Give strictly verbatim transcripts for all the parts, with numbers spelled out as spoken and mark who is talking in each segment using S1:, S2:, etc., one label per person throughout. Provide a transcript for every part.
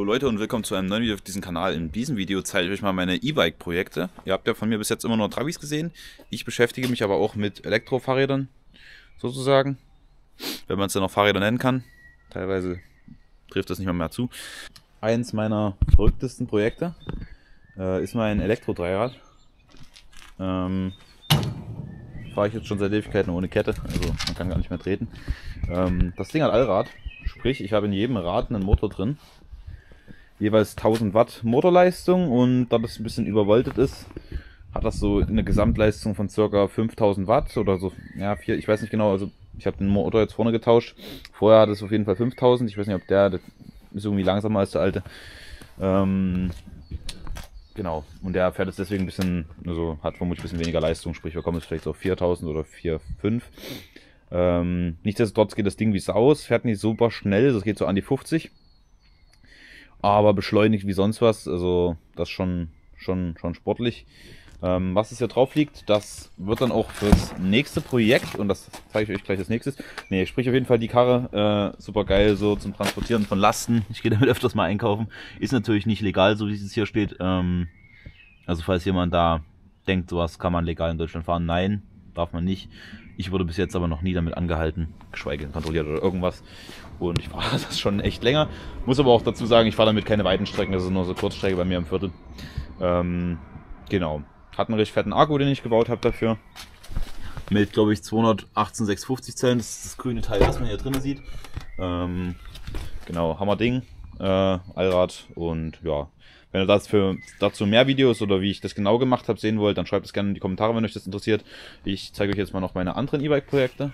S1: Leute und willkommen zu einem neuen Video auf diesem Kanal. In diesem Video zeige ich euch mal meine E-Bike-Projekte. Ihr habt ja von mir bis jetzt immer nur Trabis gesehen. Ich beschäftige mich aber auch mit Elektrofahrrädern, sozusagen. Wenn man es dann noch Fahrräder nennen kann. Teilweise trifft das nicht mal mehr zu. Eins meiner verrücktesten Projekte äh, ist mein Elektro-Dreirad. Ähm, fahre ich jetzt schon seit Ewigkeiten ohne Kette, also man kann gar nicht mehr treten. Ähm, das Ding hat Allrad, sprich ich habe in jedem Rad einen Motor drin. Jeweils tausend Watt Motorleistung, und da das ein bisschen übervoltet ist, hat das so eine Gesamtleistung von ca. fünftausend Watt oder so, ja, vier, ich weiß nicht genau, also ich habe den Motor jetzt vorne getauscht. Vorher hat es auf jeden Fall fünftausend, ich weiß nicht, ob der, der ist irgendwie langsamer als der alte. Ähm, genau, und der fährt jetzt deswegen ein bisschen, also hat vermutlich ein bisschen weniger Leistung, sprich wir kommen jetzt vielleicht so auf viertausend oder vier Komma fünf. Ähm, nichtsdestotrotz geht das Ding wie Sau aus, fährt nicht super schnell, das geht so an die fünfzig. Aber beschleunigt wie sonst was, also das schon, schon, schon sportlich. Ähm, was es hier drauf liegt, das wird dann auch fürs nächste Projekt, und das zeige ich euch gleich als nächstes. Ne, sprich auf jeden Fall die Karre, äh, super geil so zum Transportieren von Lasten. Ich gehe damit öfters mal einkaufen. Ist natürlich nicht legal, so wie es hier steht. Ähm, also falls jemand da denkt, sowas kann man legal in Deutschland fahren, nein, darf man nicht. Ich wurde bis jetzt aber noch nie damit angehalten, geschweige denn kontrolliert oder irgendwas. Und ich fahre das schon echt länger. Muss aber auch dazu sagen, ich fahre damit keine weiten Strecken, das ist nur so Kurzstrecke bei mir im Viertel. Ähm, genau. Hat einen recht fetten Akku, den ich gebaut habe dafür. Mit, glaube ich, zweihundertachtzehn sechshundertfünfzig Zellen. Das ist das grüne Teil, das man hier drin sieht. Ähm, genau, Hammerding, äh, Allrad. Und ja, wenn ihr das für, dazu mehr Videos oder wie ich das genau gemacht habe sehen wollt, dann schreibt es gerne in die Kommentare, wenn euch das interessiert. Ich zeige euch jetzt mal noch meine anderen E-Bike-Projekte.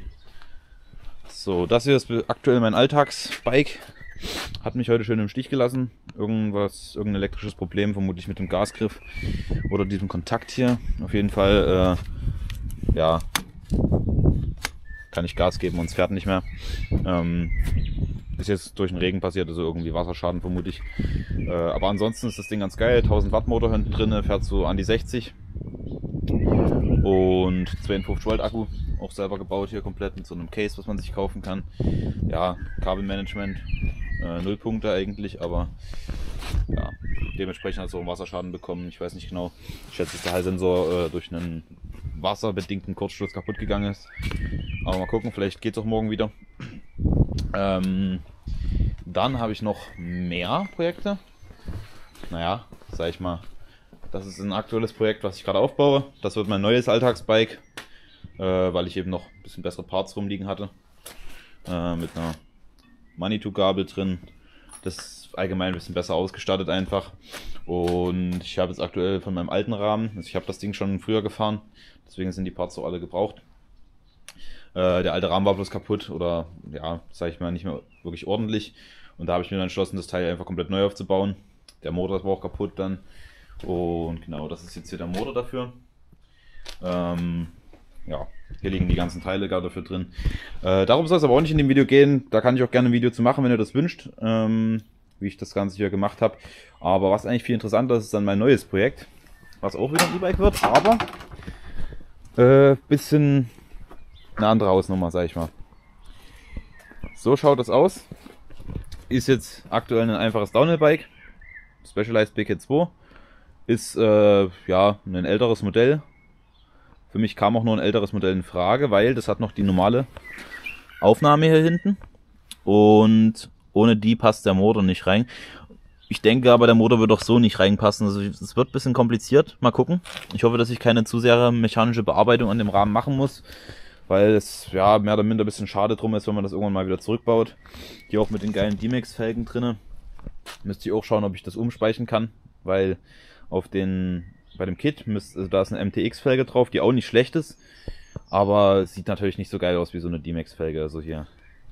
S1: So, das hier ist aktuell mein Alltagsbike. Hat mich heute schön im Stich gelassen. Irgendwas, irgendein elektrisches Problem, vermutlich mit dem Gasgriff oder diesem Kontakt hier. Auf jeden Fall, äh, ja, kann ich Gas geben und es fährt nicht mehr. Ähm, ist jetzt durch den Regen passiert, also irgendwie Wasserschaden vermutlich. Äh, aber ansonsten ist das Ding ganz geil. tausend Watt Motor hinten drin, fährt so an die sechzig. Und zweiundfünfzig Volt Akku, auch selber gebaut hier komplett mit so einem Case, was man sich kaufen kann. Ja, Kabelmanagement, äh, null Punkte eigentlich, aber ja, dementsprechend hat es auch einen Wasserschaden bekommen. Ich weiß nicht genau, ich schätze, dass der Hallsensor äh, durch einen wasserbedingten Kurzschluss kaputt gegangen ist. Aber mal gucken, vielleicht geht es auch morgen wieder. Ähm, dann habe ich noch mehr Projekte. Naja, sag ich mal. Das ist ein aktuelles Projekt, was ich gerade aufbaue. Das wird mein neues Alltagsbike, äh, weil ich eben noch ein bisschen bessere Parts rumliegen hatte. Äh, mit einer Manitou-Gabel drin. Das ist allgemein ein bisschen besser ausgestattet einfach. Und ich habe jetzt aktuell von meinem alten Rahmen, also ich habe das Ding schon früher gefahren, deswegen sind die Parts auch alle gebraucht. Äh, der alte Rahmen war bloß kaputt oder, ja, sage ich mal, nicht mehr wirklich ordentlich. Und da habe ich mir dann entschlossen, das Teil einfach komplett neu aufzubauen. Der Motor war auch kaputt dann. Und genau, das ist jetzt hier der Motor dafür. Ähm, ja, hier liegen die ganzen Teile gerade dafür drin. Äh, darum soll es aber auch nicht in dem Video gehen. Da kann ich auch gerne ein Video zu machen, wenn ihr das wünscht, ähm, wie ich das Ganze hier gemacht habe. Aber was eigentlich viel interessanter ist, ist dann mein neues Projekt, was auch wieder ein E-Bike wird, aber äh, bisschen eine andere Hausnummer, sag ich mal. So schaut das aus. Ist jetzt aktuell ein einfaches Downhill-Bike, Specialized B K zwei. Ist äh, ja ein älteres Modell. Für mich kam auch nur ein älteres Modell in Frage, weil das hat noch die normale Aufnahme hier hinten. Und ohne die passt der Motor nicht rein. Ich denke aber, der Motor wird auch so nicht reinpassen. Also es wird ein bisschen kompliziert. Mal gucken. Ich hoffe, dass ich keine zu sehr mechanische Bearbeitung an dem Rahmen machen muss. Weil es ja mehr oder minder ein bisschen schade drum ist, wenn man das irgendwann mal wieder zurückbaut. Hier auch mit den geilen D-Max-Felgen drin. Müsste ich auch schauen, ob ich das umspeichen kann. Weil auf den, bei dem Kit, müsst, also da ist eine M T X-Felge drauf, die auch nicht schlecht ist, aber sieht natürlich nicht so geil aus wie so eine D-Max-Felge. Also hier,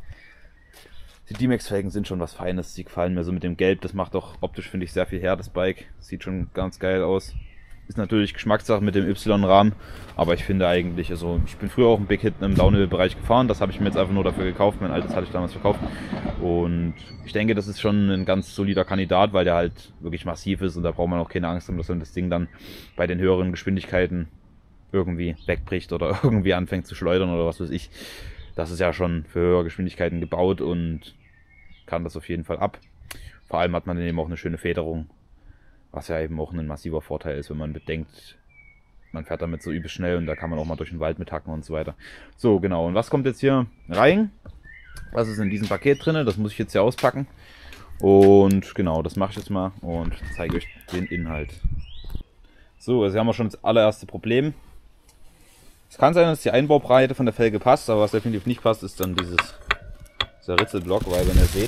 S1: die D-Max-Felgen sind schon was Feines, die gefallen mir so mit dem Gelb, das macht auch optisch, finde ich, sehr viel her, das Bike, sieht schon ganz geil aus. Ist natürlich Geschmackssache mit dem Y-Rahmen, aber ich finde eigentlich, also ich bin früher auch ein Big Hit im Downhill-Bereich gefahren, das habe ich mir jetzt einfach nur dafür gekauft, mein altes hatte ich damals verkauft, und ich denke, das ist schon ein ganz solider Kandidat, weil der halt wirklich massiv ist und da braucht man auch keine Angst haben, dass man das Ding dann bei den höheren Geschwindigkeiten irgendwie wegbricht oder irgendwie anfängt zu schleudern oder was weiß ich. Das ist ja schon für höhere Geschwindigkeiten gebaut und kann das auf jeden Fall ab. vor allem hat man dann eben auch eine schöne Federung, was ja eben auch ein massiver Vorteil ist, wenn man bedenkt, man fährt damit so übel schnell und da kann man auch mal durch den Wald mit hacken und so weiter. So, genau. Und was kommt jetzt hier rein? Was ist in diesem Paket drin? Das muss ich jetzt hier auspacken. Und genau, das mache ich jetzt mal und zeige euch den Inhalt. So, also hier haben wir schon das allererste Problem. Es kann sein, dass die Einbaubreite von der Felge passt, aber was definitiv nicht passt, ist dann dieses, dieser Ritzelblock, weil wenn ihr seht,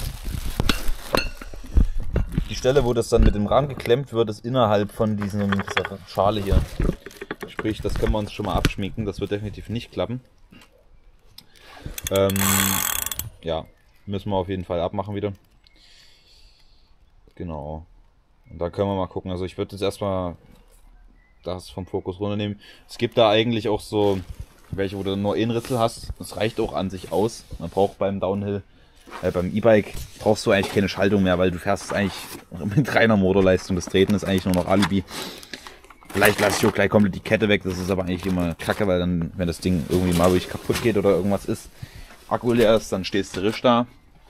S1: die Stelle, wo das dann mit dem Rahmen geklemmt wird, ist innerhalb von diesem, dieser Schale hier. Sprich, das können wir uns schon mal abschminken, das wird definitiv nicht klappen. Ähm, ja, müssen wir auf jeden Fall abmachen wieder. Genau. Und da können wir mal gucken. Also ich würde jetzt erstmal das vom Fokus runternehmen. Es gibt da eigentlich auch so welche, wo du nur einen Ritzel hast. Das reicht auch an sich aus. Man braucht beim Downhill, äh, beim E-Bike brauchst du eigentlich keine Schaltung mehr, weil du fährst eigentlich mit reiner Motorleistung. Das Treten ist eigentlich nur noch Alibi. Vielleicht lasse ich auch gleich komplett die Kette weg. Das ist aber eigentlich immer kacke, weil dann, wenn das Ding irgendwie mal wirklich kaputt geht oder irgendwas ist, Akku leer ist, dann stehst du risch da.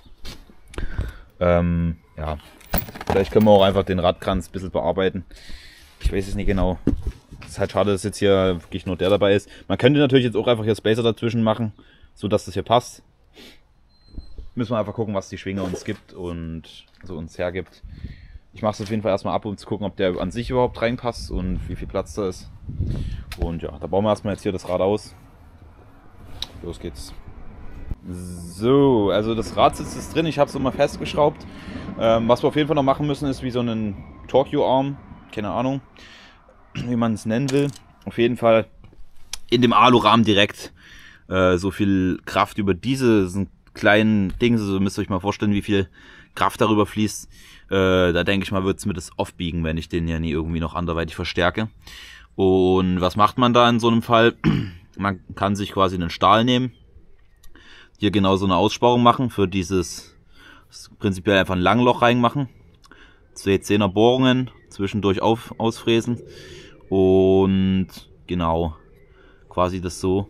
S1: Ähm, ja. Vielleicht können wir auch einfach den Radkranz ein bisschen bearbeiten. Ich weiß es nicht genau. Es ist halt schade, dass jetzt hier wirklich nur der dabei ist. Man könnte natürlich jetzt auch einfach hier Spacer dazwischen machen, so dass das hier passt. Müssen wir einfach gucken, was die Schwinge uns gibt und also uns hergibt. Ich mache es auf jeden Fall erstmal ab, um zu gucken, ob der an sich überhaupt reinpasst und wie viel Platz da ist. Und ja, da bauen wir erstmal jetzt hier das Rad aus. Los geht's. So, also das Radsitz ist drin, ich habe es immer festgeschraubt. Ähm, was wir auf jeden Fall noch machen müssen, ist wie so einen Torque-Arm, keine Ahnung, wie man es nennen will. Auf jeden Fall in dem Alurahmen direkt äh, so viel Kraft über diese kleinen Dinge, so müsst ihr euch mal vorstellen, wie viel Kraft darüber fließt. Äh, da denke ich mal, wird es mir das aufbiegen, wenn ich den ja nie irgendwie noch anderweitig verstärke. Und was macht man da in so einem Fall? Man kann sich quasi einen Stahl nehmen, hier genau so eine Aussparung machen für dieses, prinzipiell einfach ein Langloch reinmachen, zwei Zehner Bohrungen zwischendurch auf, ausfräsen und genau quasi das so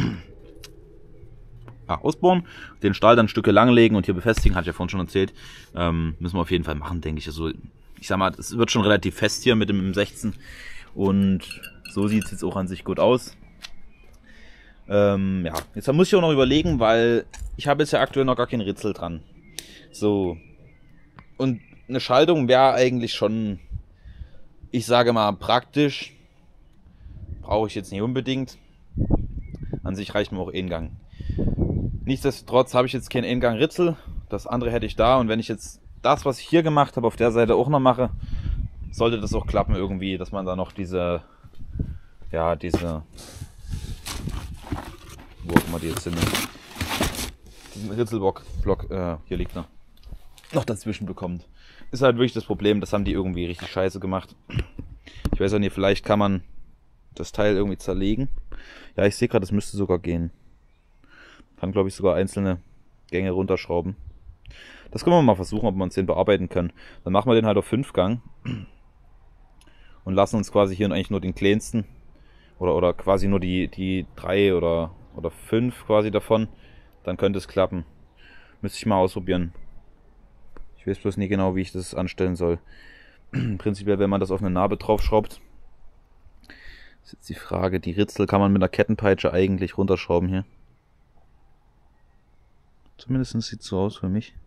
S1: ja, ausbohren, den Stahl dann Stücke lang legen und hier befestigen, hatte ich ja vorhin schon erzählt. Ähm, müssen wir auf jeden Fall machen, denke ich. Also ich sag mal, es wird schon relativ fest hier mit dem M sechzehn und so sieht es jetzt auch an sich gut aus. Ähm, ja, jetzt muss ich auch noch überlegen, weil ich habe jetzt ja aktuell noch gar keinen Ritzel dran. So. Und eine Schaltung wäre eigentlich schon, ich sage mal, praktisch. Brauche ich jetzt nicht unbedingt. An sich reicht mir auch Eingang. Nichtsdestotrotz habe ich jetzt keinen Eingang-Ritzel. Das andere hätte ich da. Und wenn ich jetzt das, was ich hier gemacht habe, auf der Seite auch noch mache, sollte das auch klappen irgendwie, dass man da noch diese, ja, diese, wo auch immer die jetzt sind, diesen Ritzelblock, Block, äh, hier liegt er, noch dazwischen bekommt. Ist halt wirklich das Problem, das haben die irgendwie richtig scheiße gemacht. Ich weiß auch nicht, vielleicht kann man das Teil irgendwie zerlegen. Ja, ich sehe gerade, das müsste sogar gehen. Kann, glaube ich, sogar einzelne Gänge runterschrauben. Das können wir mal versuchen, ob wir uns den bearbeiten können. Dann machen wir den halt auf fünf Gang und lassen uns quasi hier eigentlich nur den kleinsten oder, oder quasi nur die, die drei oder, oder fünf quasi davon. Dann könnte es klappen. Müsste ich mal ausprobieren. Ich weiß bloß nie genau, wie ich das anstellen soll. Prinzipiell, wenn man das auf eine Narbe draufschraubt, ist jetzt die Frage, die Ritzel kann man mit einer Kettenpeitsche eigentlich runterschrauben hier. Zumindest sieht es so aus für mich.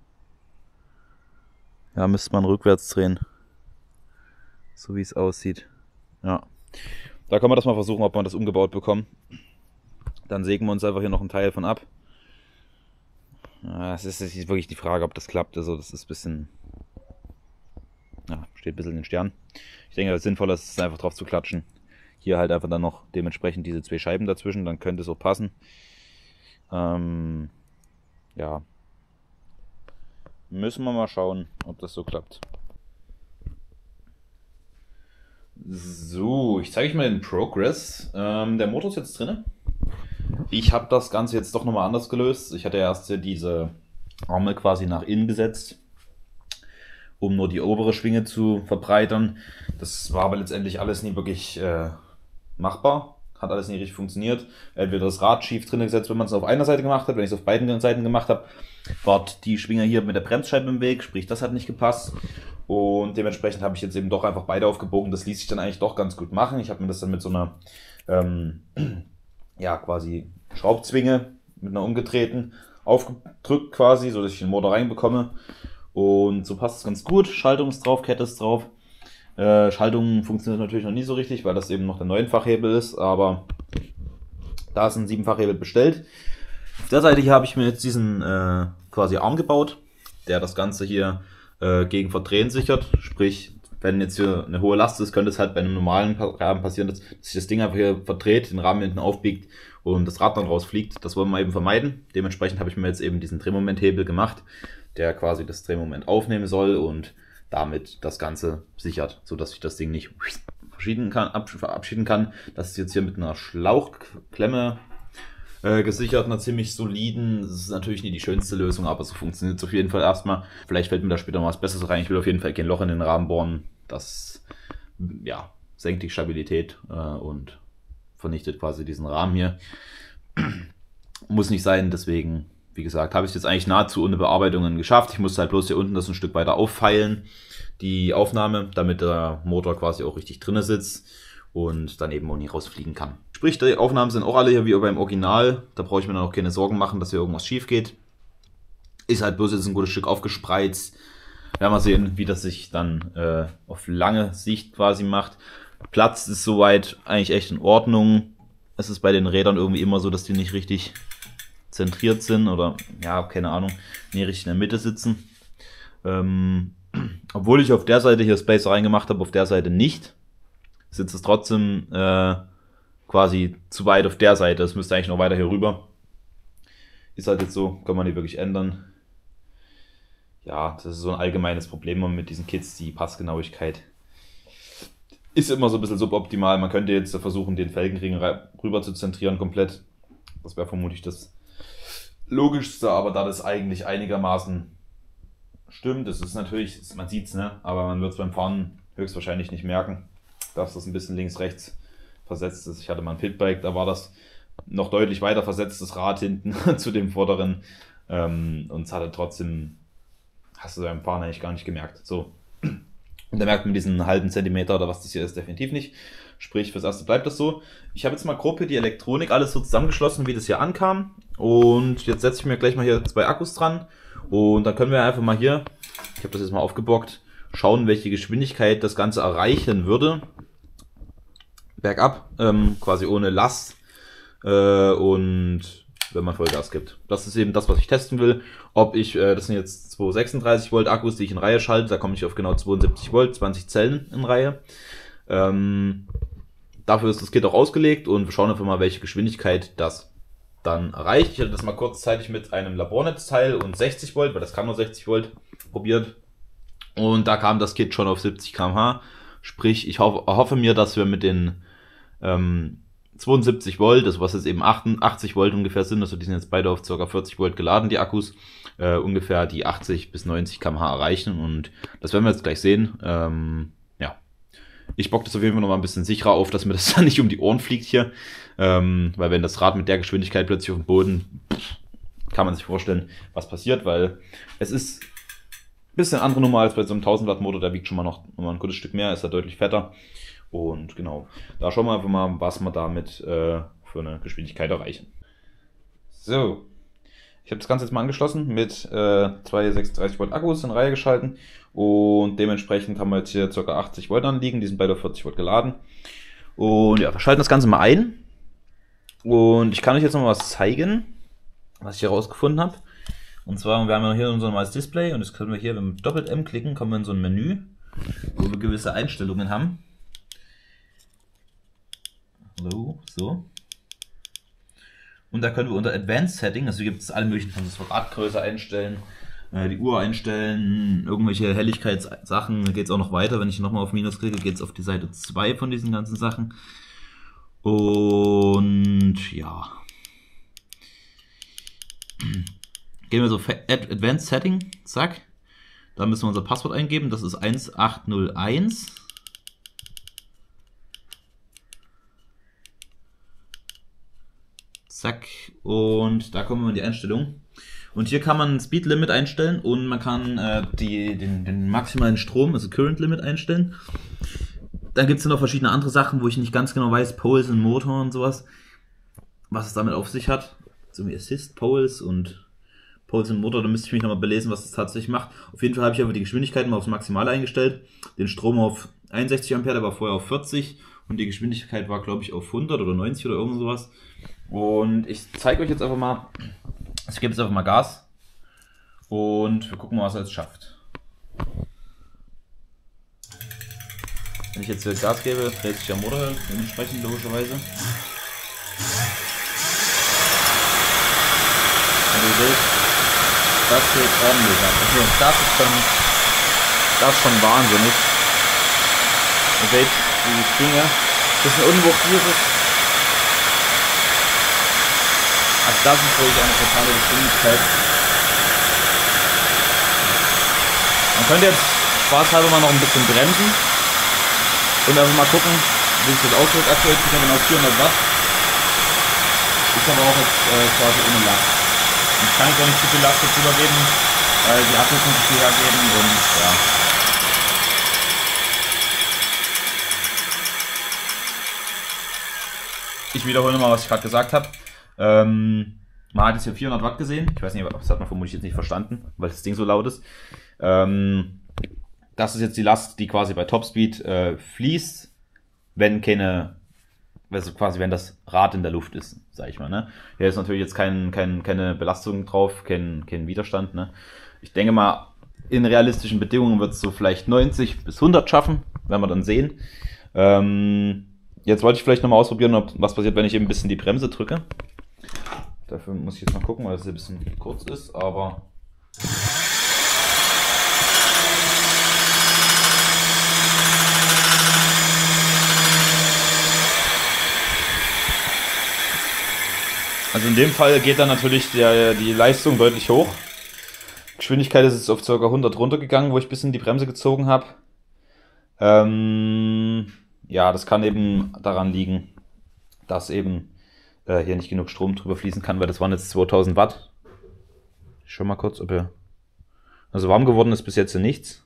S1: Ja, müsste man rückwärts drehen. So wie es aussieht. Ja. Da können wir das mal versuchen, ob wir das umgebaut bekommen. Dann sägen wir uns einfach hier noch einen Teil von ab. Ja, es ist, es ist wirklich die Frage, ob das klappt. Also das ist ein bisschen... Ja, steht ein bisschen in den Sternen. Ich denke, das Sinnvoller ist es einfach drauf zu klatschen. Hier halt einfach dann noch dementsprechend diese zwei Scheiben dazwischen. Dann könnte es auch passen. Ähm... Ja, müssen wir mal schauen, ob das so klappt. So, ich zeige euch mal den Progress. Ähm, der Motor ist jetzt drin. Ich habe das Ganze jetzt doch nochmal anders gelöst. Ich hatte erst hier diese Arme quasi nach innen gesetzt, um nur die obere Schwinge zu verbreitern. Das war aber letztendlich alles nie wirklich äh, machbar. hat alles nicht richtig funktioniert. Entweder das Rad schief drin gesetzt, wenn man es auf einer Seite gemacht hat, wenn ich es auf beiden Seiten gemacht habe, war die Schwinge hier mit der Bremsscheibe im Weg, sprich das hat nicht gepasst. Und dementsprechend habe ich jetzt eben doch einfach beide aufgebogen. Das ließ sich dann eigentlich doch ganz gut machen. Ich habe mir das dann mit so einer ähm, ja quasi Schraubzwinge mit einer umgedrehten aufgedrückt quasi, so dass ich den Motor reinbekomme. Und so passt es ganz gut. Schaltung ist drauf, Kette ist drauf. Äh, Schaltung funktioniert natürlich noch nie so richtig, weil das eben noch der neunfachhebel ist, aber da ist ein siebenfachhebel bestellt. Auf der Seite hier habe ich mir jetzt diesen äh, quasi Arm gebaut, der das Ganze hier äh, gegen Verdrehen sichert. Sprich, wenn jetzt hier eine hohe Last ist, könnte es halt bei einem normalen Rahmen passieren, dass sich das Ding einfach hier verdreht, den Rahmen hinten aufbiegt und das Rad dann rausfliegt. Das wollen wir eben vermeiden. Dementsprechend habe ich mir jetzt eben diesen Drehmomenthebel gemacht, der quasi das Drehmoment aufnehmen soll und damit das Ganze sichert, sodass ich das Ding nicht verabschieden kann, verabschieden kann. Das ist jetzt hier mit einer Schlauchklemme äh, gesichert, einer ziemlich soliden. Das ist natürlich nicht die schönste Lösung, aber so funktioniert es auf jeden Fall erstmal. Vielleicht fällt mir da später mal was Besseres rein. Ich will auf jeden Fall kein Loch in den Rahmen bohren. Das ja, senkt die Stabilität äh, und vernichtet quasi diesen Rahmen hier. Muss nicht sein, deswegen, wie gesagt, habe ich es jetzt eigentlich nahezu ohne Bearbeitungen geschafft. Ich musste halt bloß hier unten das ein Stück weiter auffeilen, die Aufnahme, damit der Motor quasi auch richtig drinne sitzt und dann eben auch nicht rausfliegen kann. Sprich, die Aufnahmen sind auch alle hier wie beim Original. Da brauche ich mir dann auch keine Sorgen machen, dass hier irgendwas schief geht. Ist halt bloß jetzt ein gutes Stück aufgespreizt. Werden wir sehen, wie das sich dann äh, auf lange Sicht quasi macht. Platz ist soweit eigentlich echt in Ordnung. Es ist bei den Rädern irgendwie immer so, dass die nicht richtig zentriert sind oder, ja, keine Ahnung, nicht richtig in der Mitte sitzen. Ähm, obwohl ich auf der Seite hier Space reingemacht habe, auf der Seite nicht, sitzt es trotzdem äh, quasi zu weit auf der Seite. Es müsste eigentlich noch weiter hier rüber. Ist halt jetzt so, kann man nicht wirklich ändern. Ja, das ist so ein allgemeines Problem mit diesen Kits, die Passgenauigkeit ist immer so ein bisschen suboptimal. Man könnte jetzt versuchen, den Felgenring rüber zu zentrieren komplett. Das wäre vermutlich das Logischste, aber da das eigentlich einigermaßen stimmt, das ist natürlich, man sieht es, ne? Aber man wird es beim Fahren höchstwahrscheinlich nicht merken, dass das ein bisschen links-rechts versetzt ist. Ich hatte mal ein Pitbike, da war das noch deutlich weiter versetzt, das Rad hinten zu dem vorderen, ähm, und es hatte trotzdem, hast du beim Fahren eigentlich gar nicht gemerkt. So. Und da merkt man diesen halben Zentimeter oder was das hier ist, definitiv nicht. Sprich, fürs Erste bleibt das so. Ich habe jetzt mal grob hier die Elektronik alles so zusammengeschlossen, wie das hier ankam. Und jetzt setze ich mir gleich mal hier zwei Akkus dran. Und dann können wir einfach mal hier, ich habe das jetzt mal aufgebockt, schauen, welche Geschwindigkeit das Ganze erreichen würde. Bergab, ähm, quasi ohne Last. Äh, und wenn man Vollgas gibt. Das ist eben das, was ich testen will. Ob ich, äh, das sind jetzt zweihundertsechsunddreißig Volt Akkus, die ich in Reihe schalte. Da komme ich auf genau zweiundsiebzig Volt, zwanzig Zellen in Reihe. Ähm, dafür ist das Kit auch ausgelegt und wir schauen einfach mal, welche Geschwindigkeit das dann erreicht. Ich hatte das mal kurzzeitig mit einem Labornetzteil und sechzig Volt, weil das kann nur sechzig Volt, probiert. Und da kam das Kit schon auf siebzig Kilometer pro Stunde. Sprich, ich hoffe, hoffe mir, dass wir mit den ähm, zweiundsiebzig Volt, das was jetzt eben achtundachtzig Volt ungefähr sind, also die sind jetzt beide auf ca. vierzig Volt geladen, die Akkus, äh, ungefähr die achtzig bis neunzig Kilometer pro Stunde erreichen und das werden wir jetzt gleich sehen. Ähm, ja, ich bock das auf jeden Fall noch mal ein bisschen sicherer auf, dass mir das dann nicht um die Ohren fliegt hier, ähm, weil wenn das Rad mit der Geschwindigkeit plötzlich auf dem Boden, kann man sich vorstellen, was passiert, weil es ist ein bisschen andere Nummer als bei so einem tausend Watt Motor, der wiegt schon mal noch, noch mal ein gutes Stück mehr, ist ja deutlich fetter. Und genau, da schauen wir einfach mal, was wir damit äh, für eine Geschwindigkeit erreichen. So, ich habe das Ganze jetzt mal angeschlossen mit äh, zwei sechsunddreißig Volt Akkus in Reihe geschalten und dementsprechend haben wir jetzt hier ca. achtzig Volt anliegen, die sind beide auf vierzig Volt geladen. Und ja, wir schalten das Ganze mal ein und ich kann euch jetzt noch mal was zeigen, was ich herausgefunden habe. Und zwar, wir haben ja hier unser normales Display und das können wir hier, wenn wir Doppelt M klicken, kommen wir in so ein Menü, wo wir gewisse Einstellungen haben. So, so. Und da können wir unter Advanced Setting, also gibt es alle möglichen, von das Radgröße einstellen, äh, die Uhr einstellen, irgendwelche Helligkeitssachen. Da geht es auch noch weiter. Wenn ich nochmal auf Minus klicke, geht es auf die Seite zwei von diesen ganzen Sachen. Und ja. Gehen wir so Advanced Setting, zack. Da müssen wir unser Passwort eingeben, das ist eins acht null eins. Zack. Und da kommen wir in die Einstellung. Und hier kann man Speed Limit einstellen und man kann äh, die, den, den maximalen Strom, also Current Limit einstellen. Dann gibt es noch verschiedene andere Sachen, wo ich nicht ganz genau weiß, Poles und Motor und sowas, was es damit auf sich hat. So wie Assist, Poles und Poles und Motor, da müsste ich mich nochmal belesen, was es tatsächlich macht. Auf jeden Fall habe ich aber die Geschwindigkeit mal aufs Maximale eingestellt, den Strom auf einundsechzig Ampere, der war vorher auf vierzig und die Geschwindigkeit war, glaube ich, auf hundert oder neunzig oder irgend sowas. Und ich zeige euch jetzt einfach mal, ich gebe jetzt einfach mal Gas und wir gucken mal, was er jetzt schafft. Wenn ich jetzt hier Gas gebe, dreht sich der Motor entsprechend logischerweise. Und ihr seht, das geht ordentlich ab. Also das ist schon, das ist schon wahnsinnig. Ihr seht, die Dinge, das ist ein Unwucht dieses. Also das ist wirklich eine totale Geschwindigkeit. Man könnte jetzt spaßhalber mal noch ein bisschen bremsen und einfach mal gucken, wie sich das auswirkt. Aktuell zieht er genau vierhundert Watt. Ist aber auch jetzt äh, quasi ohne Last. Und ich kann jetzt auch nicht zu viel Last dazu übergeben, weil die Akkus nicht so viel hergeben und ja. Ich wiederhole nochmal, was ich gerade gesagt habe. Ähm, man hat jetzt hier vierhundert Watt gesehen. Ich weiß nicht, das hat man vermutlich jetzt nicht verstanden, weil das Ding so laut ist. Ähm, das ist jetzt die Last, die quasi bei Topspeed äh, fließt, wenn keine, also quasi wenn das Rad in der Luft ist, sag ich mal. Ne? Hier ist natürlich jetzt kein, kein, keine Belastung drauf, kein, kein Widerstand. Ne? Ich denke mal, in realistischen Bedingungen wird es so vielleicht neunzig bis hundert schaffen, werden wir dann sehen. Ähm, jetzt wollte ich vielleicht nochmal ausprobieren, ob was passiert, wenn ich eben ein bisschen die Bremse drücke. Dafür muss ich jetzt mal gucken, weil es ein bisschen kurz ist, aber... Also in dem Fall geht dann natürlich der, die Leistung deutlich hoch. Geschwindigkeit ist jetzt auf ca. hundert runtergegangen, wo ich ein bisschen die Bremse gezogen habe. Ähm, ja, das kann eben daran liegen, dass eben äh, hier nicht genug Strom drüber fließen kann, weil das waren jetzt zweitausend Watt. Ich schau mal kurz, ob er... Also warm geworden ist bis jetzt nichts.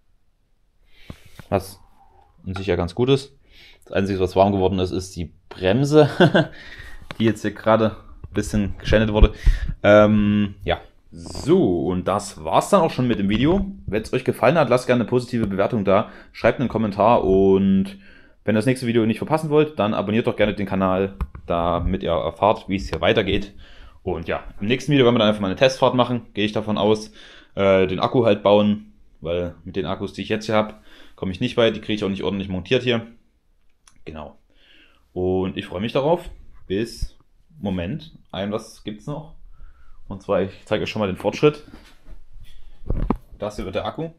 S1: Was an sich ja ganz gut ist. Das Einzige, was warm geworden ist, ist die Bremse, die jetzt hier gerade ein bisschen geschändet wurde. Ähm, ja, so, und das war's dann auch schon mit dem Video. Wenn es euch gefallen hat, lasst gerne eine positive Bewertung da, schreibt einen Kommentar und wenn ihr das nächste Video nicht verpassen wollt, dann abonniert doch gerne den Kanal, damit ihr erfahrt, wie es hier weitergeht. Und ja, im nächsten Video werden wir dann einfach mal eine Testfahrt machen, gehe ich davon aus, äh, den Akku halt bauen, weil mit den Akkus, die ich jetzt hier habe, komme ich nicht weit, die kriege ich auch nicht ordentlich montiert hier. Genau. Und ich freue mich darauf. Bis Moment, ein was gibt's noch? Und zwar, ich zeige euch schon mal den Fortschritt. Das hier wird der Akku.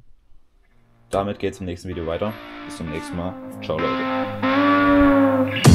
S1: Damit geht es im nächsten Video weiter. Bis zum nächsten Mal. Ciao Leute.